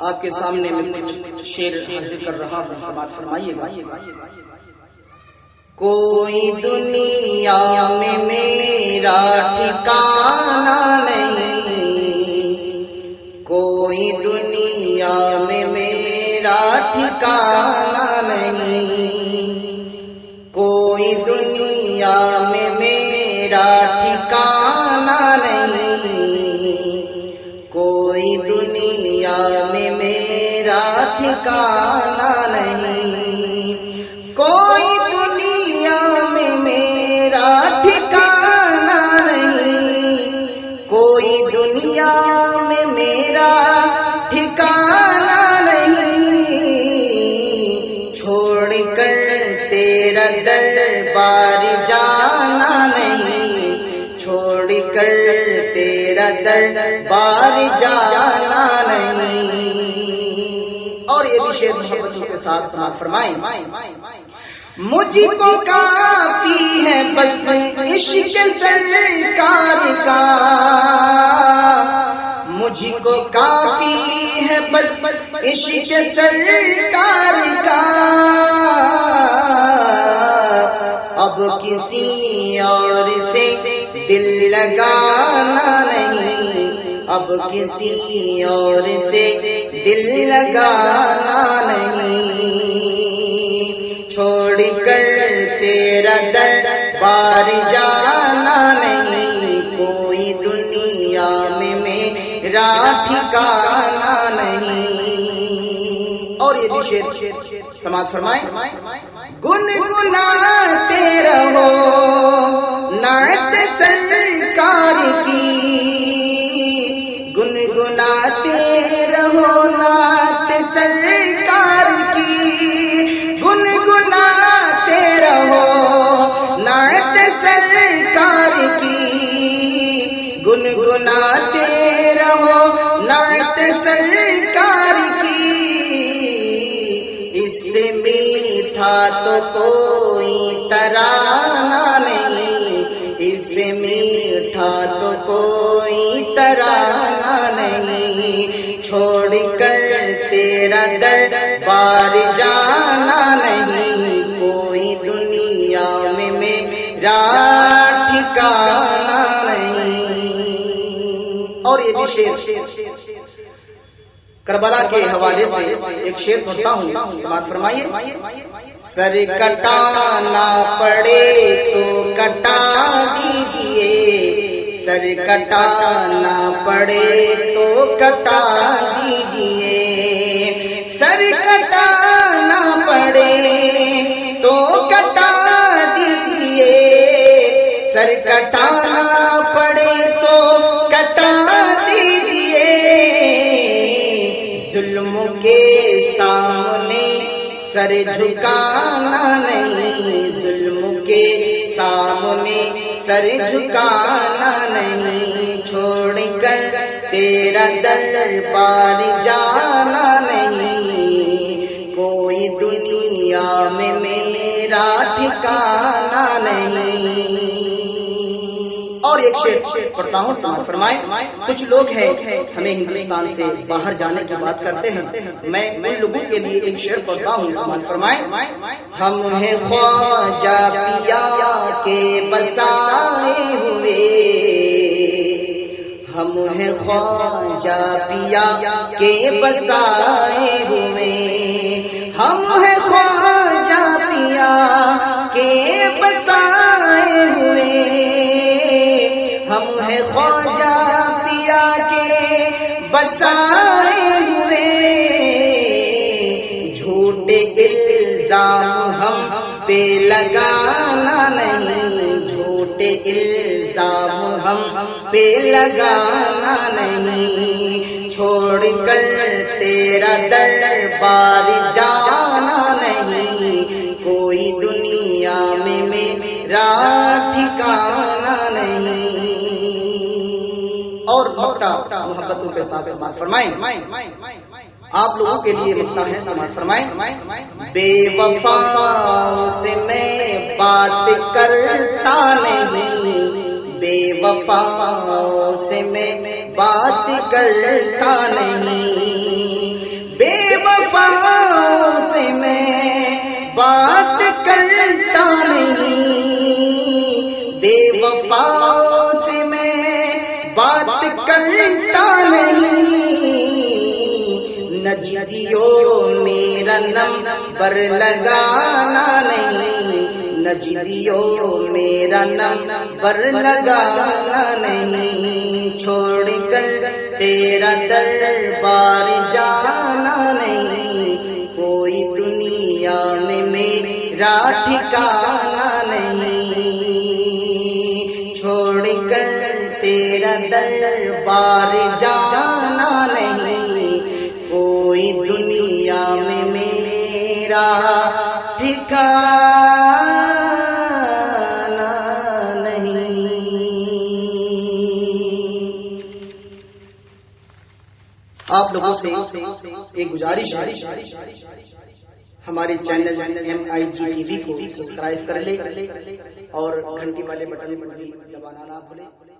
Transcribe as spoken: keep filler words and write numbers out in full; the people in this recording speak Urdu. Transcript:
آپ کے سامنے میں کچھ شعر حاضر کر رہا ہوں، سماعت فرمائیے گا۔ کوئی دنیا میں میرا ٹھکانہ نہیں، کوئی دنیا میں میرا ٹھکانہ نہیں، کوئی دنیا میں میرا ٹھکانہ نہیں، کوئی دنیا میں میرا ٹھکانہ نہیں، کوئی دنیا میں میرا ٹھکانہ نہیں، کوئی دنیا میں میرا ٹھکانہ نہیں، چھوڑ کر تیرا دربار جانا نہیں، چھوڑ کر تیرا دربار جانا نہیں۔ اور یہ بھی شعر محبتوں کے ساتھ سماعت فرمائیں۔ مجھ کو کافی ہے بس عشق سرکار کا، مجھ کو کافی ہے بس عشق سرکار کا، اب کسی اور سے دل لگانا نہیں، اب کسی اور سے دل لگانا نہیں، چھوڑ کر تیرا دربار جانا نہیں، کوئی دنیا میں میرا ٹھکانہ نہیں۔ اور یہ بھی شعر سماعت فرمائیں۔ گنگناتے رہو نعت سرکار کی، گنگناتے رہو نعت سرکار کی، گنگناتے رہو نعت سرکار کی، گنگناتے رہو نعت سرکار کی، اس سے میٹھا تو کوئی ترانہ نہیں، اس سے میٹھا تو کوئی ترانہ نہیں، چھوڑ کر تیرا دربار جانا نہیں، کوئی دنیا میں میرا ٹھکانہ نہیں۔ اور یہ بھی شعر کربلا کے حوالے سے ایک شعر پڑھتا ہوں، سماعت فرمائیے۔ سر کٹانا پڑے تو کٹا دیجئے، سر کٹانا پڑے تو کٹا دیجئے، سر کٹانا پڑے تو کٹا دیجئے، سر کٹانا پڑے تو کٹا دیجئے، ظلم کے سامنے سر جھکانا نہیں، ظلم کے سامنے سر جھکانا نہیں، چھوڑ کر تیرا دربار جانا نہیں، کوئی دنیا میں میرا ٹھکانہ نہیں۔ اور ایک شعر پڑھتا ہوں، سماعت فرمائیں۔ کچھ لوگ ہیں ہمیں ہندوستان سے باہر جانے کی بات کرتے ہیں، میں ان لوگوں کے لیے ایک شعر پڑھتا ہوں، سماعت فرمائیں۔ ہم ہیں خواجہ پیا کے بسائے ہوئے، ہم ہیں خواجہ پیا کے بسائے ہوئے، ہم ہیں خواجہ پیا کے بسائے ہوئے، ہم ہیں خواجہ پیا کے بسائے ہوئے، جھوٹے الزام ہم پہ لگانا نہیں، جھوٹے الزام ہم پہ لگانا نہیں، چھوڑ کر تیرا دربار جانا نہیں، کوئی دنیا میں میرا ٹھکانہ نہیں۔ اور مقطع محبتوں کے ساتھ سماعت فرمائیں۔ آپ لوگوں کے لیے مقطع ہے، سماعت فرمائیں۔ بے وفا سے میں بات کرتا نہیں، بے وفا سے میں بات کرتا نہیں، نجدیو میرا نمبر لگانا نہیں، نجدیو میرا نمبر لگانا نہیں، چھوڑ کر تیرا دربار جانا نہیں، کوئی دنیا میں میرا ٹھکانا نہیں، چھوڑ کر تیرا دربار جانا نہیں، کوئی دنیا میں میرا ٹھکانا نہیں۔ آپ لوگوں سے ایک گزارش ہے، ہمارے channel M I G T V کو سبسکرائب کر لیں اور گھنٹی والے بٹن پر بھی دبانا نہ بھولیں۔